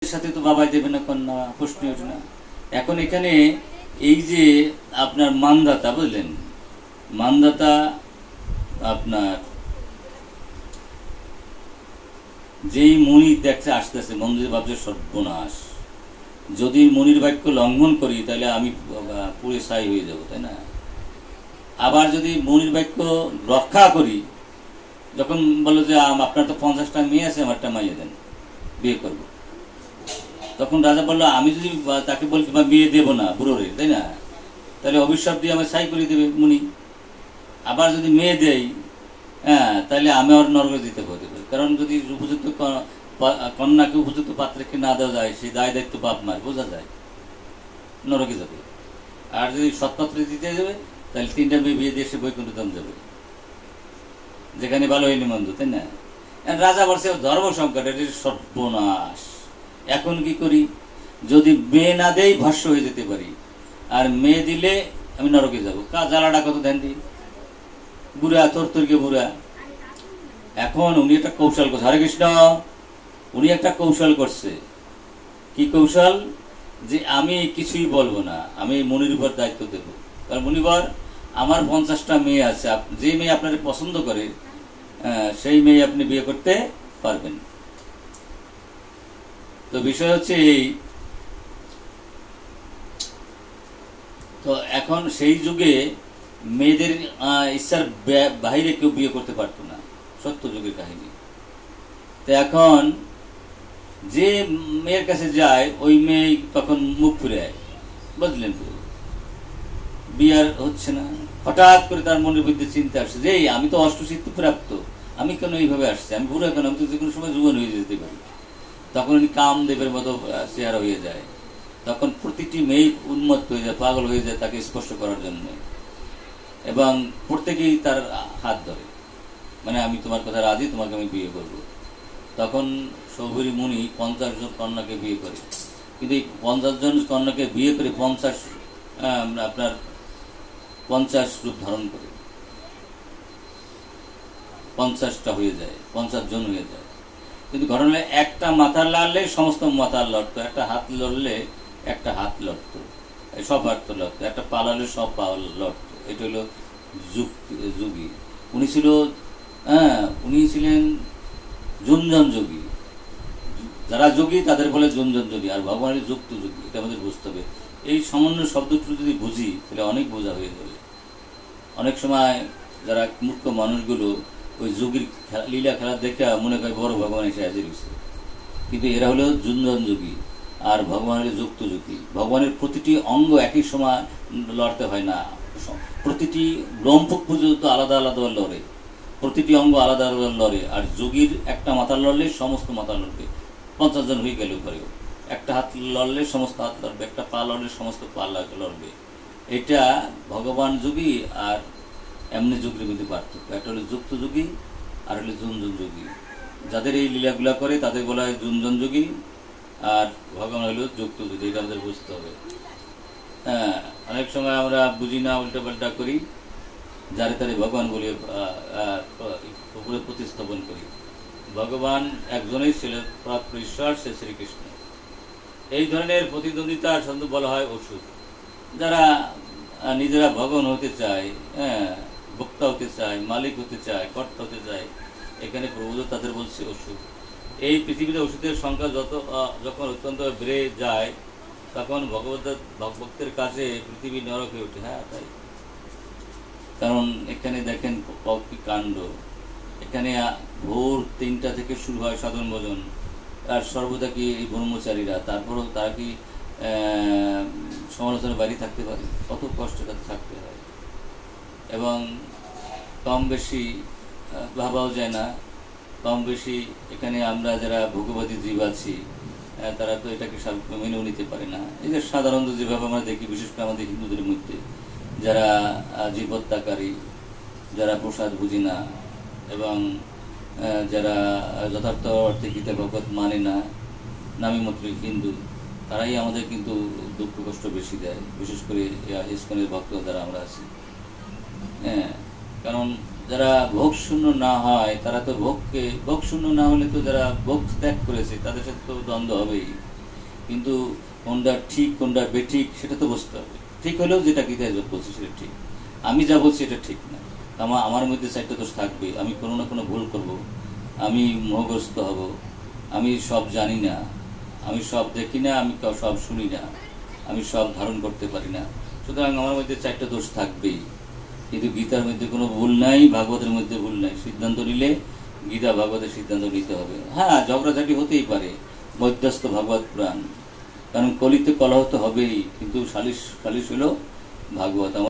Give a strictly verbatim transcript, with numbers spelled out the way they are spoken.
সাথে তো বাবাই দেবে না কন্যা, প্রশ্ন ওঠে না। এখন এখানে এই যে আপনার মানদাতা, বুঝলেন, মানদাতা আপনার যেই মনির দেখছে আসতেছে, মন্দির ভাবছে সর্বনাশ, যদি মনির বাক্য লঙ্ঘন করি তাহলে আমি পুরে ছাই হয়ে যাব, তাই না? আবার যদি মনির বাক্য রক্ষা করি, যখন বললো যে আপনার তো পঞ্চাশটা মেয়ে আছে, আমারটা মাইয়ে দেন, বিয়ে করবো, তখন রাজা বললো আমি যদি তাকে বলি বিয়ে দেবো না বুড়োরে, তাই না, তাহলে অভিশাপ দিয়ে আমার ছাই করে দেবে মুনি। আবার যদি মেয়ে দেই, হ্যাঁ, তাহলে আমি আর নরকে দিতে হতে পারি, কারণ যদি উপযুক্ত কন্যাকে উপযুক্ত পাত্রকে না দেওয়া যায়, সেই দায় দায়িত্ব বাপ মার, বোঝা যায়, নরকে যাবে। আর যদি সৎপাত্র দিতে যাবে, তাহলে তিনটা মেয়ে বিয়ে দিয়ে সে বৈকুণ্ঠ ধাম যাবে, যেখানে ভালো হয়নি মন্দ, তাই না? রাজা বলছে ধর্ম সংকট, এটি সর্বনাশ, এখন কি করি? যদি মেয়ে না দেই ভস্য হয়ে যেতে পারি, আর মেয়ে দিলে আমি নরকে যাবো, কা জ্বালাটা কত ধ্যান দিই, বুড়া তোর তোরকে বুড়া। এখন উনি একটা কৌশল করছে, হরে কৃষ্ণ, উনি একটা কৌশল করছে। কি কৌশল? যে আমি কিছুই বলবো না, আমি মুনির উপর দায়িত্ব দেব। কারণ মুনিবর, আমার পঞ্চাশটা মেয়ে আছে, যে মেয়ে আপনার পছন্দ করে সেই মেয়ে আপনি বিয়ে করতে পারবেন। তো বিষয় হচ্ছে এই, তো এখন সেই যুগে মেয়েদের ইচ্ছার বাইরে কেউ বিয়ে করতে পারতো না, সত্য যুগের কাহিনী। তো এখন যে মেয়ের কাছে যায় ওই মেয়ে তখন মুখ ফিরে আয়, বুঝলেন তো, বিয়ার হচ্ছে না। হঠাৎ করে তার মনের মধ্যে চিন্তা আসছে যে আমি তো অষ্টসিদ্ধি প্রাপ্ত, আমি কেন এইভাবে আসছি, আমি বুড়া কেন, আমি তো যে কোনো সময় যুবন হয়ে যেতে পারি। তখন উনি কামদেবের মতো চেহারা হয়ে যায়, তখন প্রতিটি মেয়ে উন্মত্ত হয়ে যায়, পাগল হয়ে যায় তাকে স্পর্শ করার জন্য, এবং প্রত্যেকেই তার হাত ধরে, মানে আমি তোমার কথা রাজি, তোমাকে আমি বিয়ে করব। তখন সৌভরী মুনি পঞ্চাশ জন কন্যাকে বিয়ে করে, কিন্তু এই পঞ্চাশ জন কন্যাকে বিয়ে করে পঞ্চাশ আপনার পঞ্চাশ রূপ ধারণ করে পঞ্চাশটা হয়ে যায়, পঞ্চাশ জন হয়ে যায়। কিন্তু ঘটনা একটা মাথার লড়লে সমস্ত মাথার লড়তো, একটা হাত লড়লে একটা হাত লড়তো, সব হাত লড়তো, একটা পা লড়লে সব পা লড়তো। এটা হলো যোগী। উনি ছিল, হ্যাঁ, উনি ছিলেন জুনজন যোগী। যারা যোগী তাদের বলে জুনজন যোগী, আর ভগবানের যুক্ত যোগী, এটা আমাদের বুঝতে হবে। এই সামান্য শব্দটি যদি বুঝি তাহলে অনেক বোঝা হয়ে যাবে। অনেক সময় যারা মূর্খ মানুষগুলো ওই যোগীর লীলা খেলা দেখে মনে করে বড় ভগবান এসে হাজির হয়েছে, কিন্তু এরা হলো জুনজন যোগী, আর ভগবান হলো যুক্ত যোগী। ভগবানের প্রতিটি অঙ্গ একই সময় লড়তে হয় না, প্রতিটি ব্রহ্মপুক পর্যন্ত আলাদা আলাদা লড়ে, প্রতিটি অঙ্গ আলাদা আলাদা লড়ে। আর যোগীর একটা মাথা লড়লে সমস্ত মাথা লড়বে, পঞ্চাশ জন হয়ে গেলেও পরেও। একটা হাত লড়লে সমস্ত হাত লড়বে, একটা পা লড়লে সমস্ত পা লড়বে। এটা ভগবান যোগী আর এমনি যোগীর মধ্যে পার্থক্য। একটা হলো যুক্ত যোগী, আর হলো জুনজন যোগী। যাদের এই লীলাগুলা করে তাদের বলা হয় জুনজন যোগী, আর ভগবান হলো যুক্ত যোগী। এটা আমাদের বুঝতে হবে। হ্যাঁ, অনেক সময় আমরা বুঝি না, উল্টা পাল্টা করি, যারে তারে ভগবান বলে উপরে প্রতিস্থাপন করি। ভগবান একজনেই ছিলেন, প্রাপ্ত ঈশ্বর, সে শ্রীকৃষ্ণ। এই ধরনের প্রতিদ্বন্দ্বিতা সন্ধু বলা হয় ওষুধ। যারা নিজেরা ভগবান হতে চায়, হ্যাঁ, ভোক্তা হতে চায়, মালিক হতে চায়, কর্তা হতে চায়, এখানে প্রভু তাদের বলছে ওষুধ। এই পৃথিবীতে ওষুধের সংখ্যা যত যখন অত্যন্ত বেড়ে যায়, তখন ভগবত ভক্তের কাছে পৃথিবী নরক হয়ে ওঠে। হ্যাঁ, তাই। কারণ এখানে দেখেন কি কাণ্ড। এখানে ভোর তিনটা থেকে শুরু হয় সাধন ভজন, আর সর্বদা কি এই ব্রহ্মচারীরা, তারপরেও তারা কি সমালোচনার বাইরে থাকতে পারে? কত কষ্ট তাদের থাকতে হয়, এবং কম বেশি ভাবাও যায় না। কম বেশি এখানে আমরা যারা ভোগবাদী জীব আছি, তারা তো এটাকে মেনেও নিতে পারে না। এই যে সাধারণত যেভাবে আমরা দেখি, বিশেষ করে আমাদের হিন্দুদের মধ্যে যারা জীব হত্যাকারী, যারা প্রসাদ বুঝি না, এবং যারা যথার্থ অর্থে গীতা ভগবত মানে না, নামী মাত্র হিন্দু, তারাই আমাদের কিন্তু দুঃখ কষ্ট বেশি দেয়, বিশেষ করে ইসকনের ভক্ত যারা আমরা আছি। হ্যাঁ, কারণ যারা ভোগ শূন্য না হয়, তারা তো ভোগকে, ভোগ শূন্য না হলে তো যারা ভোগ ত্যাগ করেছে তাদের সাথে তো দ্বন্দ্ব হবেই। কিন্তু কোনটা ঠিক কোনটা বেঠিক সেটা তো বুঝতে হবে। ঠিক হলেও যেটা গীতায় বলছে সেটা ঠিক, আমি যা বলছি এটা ঠিক না। আমার আমার মধ্যে চারটা দোষ থাকবে, আমি কোনো না কোনো ভুল করব, আমি মোহগ্রস্ত হব, আমি সব জানি না, আমি সব দেখি না, আমি সব শুনি না, আমি সব ধারণ করতে পারি না। সুতরাং আমার মধ্যে চারটা দোষ থাকবেই। কিন্তু গীতার মধ্যে কোনো ভুল নাই, ভাগবতের মধ্যে ভুল নাই। সিদ্ধান্ত নিলে গীতা ভাগবতের সিদ্ধান্ত নিতে হবে। হ্যাঁ, ঝগড়াঝাটি হতেই পারে, মধ্যস্থ ভাগবত পুরাণ, কারণ কলিতে কলহ তো হবেই, কিন্তু সালিশ সালিশ হলো ভাগবত।